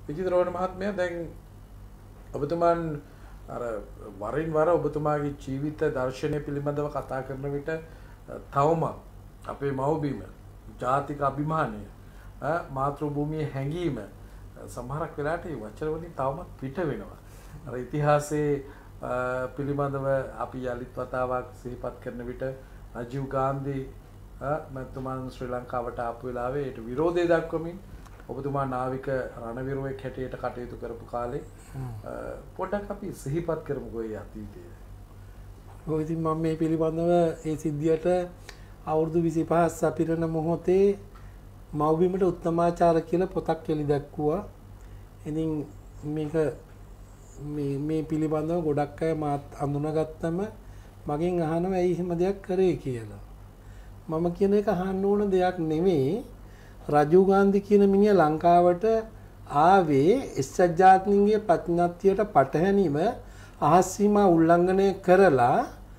විචිත්‍රවන මහත්මයා දැන් ඔබතුමන් අර වරින් වර ඔබතුමාගේ ජීවිත දර්ශනය පිළිබඳව කතා කරන විට තවම අපේ මව්බිම ජාතික අභිමානය මාතෘ භූමියේ හැඟීම සමහරක් වෙලාවට මේ වචන වලින් තවමත් පිට වෙනවා. අර ඉතිහාසයේ පිළිබඳව අපි යලිත් වතාවක් සිහිපත් කරන විට රජීව් ගාන්ධි මැතිතුමන් ශ්‍රී ලංකාවට ආපු වෙලාවේ ඒට විරෝධය දක්වමින් ඔබතුමා නාවික රණවිරුවෙක් හැටියට කටයුතු කරපු කාලේ පොඩ්ඩක් අපි සිහිපත් කරමුකෝ ඒ අතීතය. ඔය ඉතින් මම මේ පිළිබඳව ඒ සිද්ධියට අවුරුදු 25 සපිරන මොහොතේ මව්බිමට උත්තමාචාර කියලා පොතක් එලි දැක්කුවා. ඉතින් මේක මේ පිළිබඳව ගොඩක් අය මාත් අඳුනගත්තම මගෙන් අහනවා ඇයි එහෙම දෙයක් කරේ කියලා. මම කියන එක අහන්න ඕන දෙයක් නෙමෙයි. රජීව් ගාන්ධි කියන මිනිහා ලංකාවට ආවේ එක්සත් ජාතීන්ගේ ප්‍රඥප්තියට පටහැනිව අහස් සීමා උල්ලංඝනය කරලා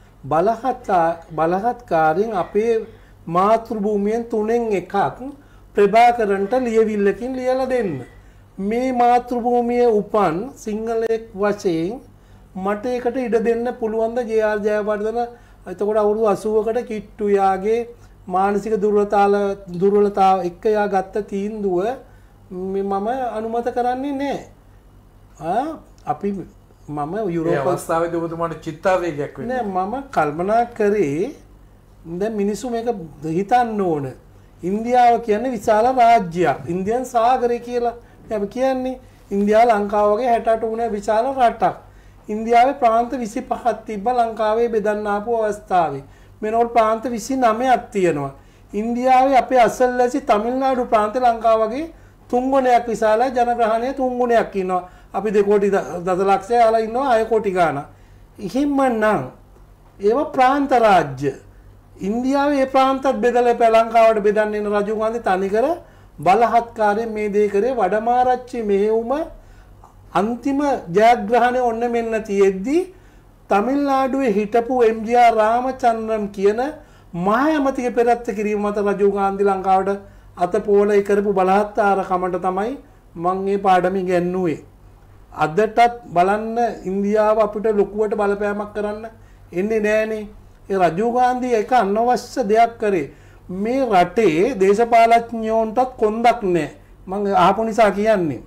බලහත්කාරයෙන් අපේ මාතෘ භූමියෙන් 3න් 1ක් ප්‍රභාකරන්ට ලියවිල්ලකින් ලියලා දෙන්න. මේ මාතෘ භූමියේ උපන් සිංහලෙක් වශයෙන් මට ඒකට ඉඩ දෙන්න පුළුවන් ද ජේ.ආර්. ජයවර්ධන එතකොට අවුරුදු 80කට කිට්ටු යාගේ මානසික දුර්වලතාව එක්ක යා ගත්ත තීන්දුව මම අනුමත කරන්නේ නැහැ. අපි මම යුරෝප අවස්ථාවේදී ඔබතුමාට චිත්තාවේගයක් වෙන්නේ නෑ. මම කල්පනා කරේ දැන් මිනිස්සු මේක හිතන්න ඕන. ඉන්දියාව කියන්නේ විශාල රාජ්‍යයක්. ඉන්දියන් සාගරය කියලා අපි කියන්නේ. ඉන්දියාව ලංකාව වගේ 68 ගුණ විශාල රටක්. ඉන්දියාවේ ප්‍රාන්ත 25ක් තිබ්බ ලංකාවේ බෙදන්න ආපු අවස්ථාවේ. මෙනෝල් ප්‍රාන්ත 29ක් තියෙනවා. ඉන්දියාවේ අපේ අසල්වැසි තමිල්නාඩු ප්‍රාන්ත ලංකාව වගේ 3 ගුණයක් විශාලයි. ජනගහනය 3 ගුණයක් ඉන්නවා. අපි 2 කෝටි දසලක්ෂය අලා ඉන්නවා 6 කෝටි ගාන. එහෙමනම් ඒව ප්‍රාන්ත රාජ්‍ය. ඉන්දියාවේ ඒ ප්‍රාන්තත් බෙදලා ලංකාවට බෙදන්න එන රජු ගාන්ධි තනිකර බලහත්කාරයෙන් මේ දේ කරේ. වඩමාරච්චි මෙහෙයුම අන්තිම ජයග්‍රහණය ඔන්න මෙන්න තියෙද්දි තමිල්නාඩුවේ හිටපු එම්.ජී.ආර්. රාමචන්ද්‍රන් කියන මහ ඇමතිගේ පෙරත්ත කිරීම මත රජීව් ගාන්ධි ලංකාවට අතපෝලයි කරපු බලහත්කාරකමට තමයි මම මේ පාඩම ඉගෙනුවේ. අදටත් බලන්න ඉන්දියාව අපිට ලොකුවට බලපෑමක් කරන්න එන්නේ නැහනේ. ඒ රජීව් ගාන්ධි එක අනවශ්‍ය දෙයක් කරේ. මේ රටේ දේශපාලඥයන්ටත් කොන්දක් නැහැ. මම අහපු නිසා කියන්නේ.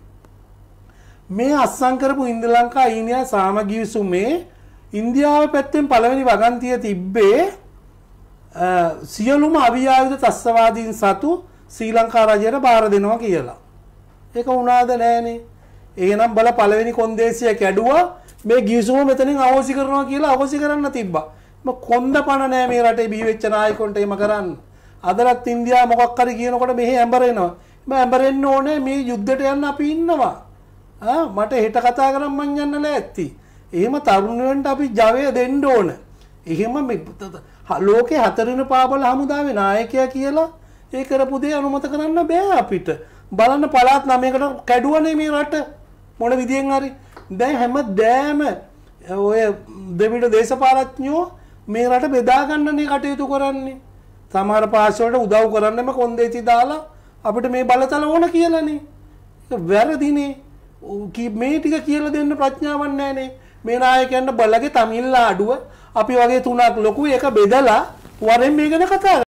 මේ අස්සම් කරපු ඉන්දිය ලංකා ඊනියා සාමගිවිසුමේ ඉන්දියාව පැත්තෙන් පළවෙනි වගන්තිය තිබ්බේ සියලුම අවියායුධ ත්‍රස්තවාදීන් සතු ශ්‍රී ලංකා රජයට බාර දෙනවා කියලා. ඒක වුණාද නැහනේ. එහෙනම් බල පළවෙනි කොන්දේසිය කැඩුවා මේ ගිවිසුම මෙතනින් අවශ්‍ය කරනවා කියලා අවශ්‍ය කරන්න තිබ්බා. කොන්ද පණ නැහැ මේ රටේ බිහි වෙච්ච නායකයන්ට එහෙම කරන්න. අදලත් ඉන්දියාව මොකක් හරි කියනකොට මෙහි ඇඹරෙනවා. මම ඇඹරෙන්න ඕනේ මේ යුද්ධයට යන්න අපි ඉන්නවා. මට හෙට කතා කරන් මං යන්න ලෑස්ති. එහෙම තරුණයන්ට අපි ජවය දෙන්න ඕන. එහෙම ලෝකේ 4 වෙනි පාබල හමුදාවේ 나යකයා කියලා ඒ කරපු දේ අනුමත කරන්න බෑ අපිට. බලන්න පළාත් 9කට කැඩුවනේ මේ රට මොන විදියෙන් හරි. දැන් හැමදෑම ඔය දෙවිඩ දේශපාලඥයෝ මේ රට බෙදා ගන්නනේ කටයුතු කරන්නේ. සමහර පාස් වලට උදව් කරන්නම කොන්දේසි දාලා අපිට මේ බලතල ඕන කියලානේ. ඒක වැරදිනේ. මේ ටික කියලා දෙන්න ප්‍රඥාවක් නැහනේ. මේ නායකයන්ට බලගේ තමිල්නාඩුව අපි වගේ 3ක් ලොකු එක බෙදලා වරෙන් මේ ගැන කතා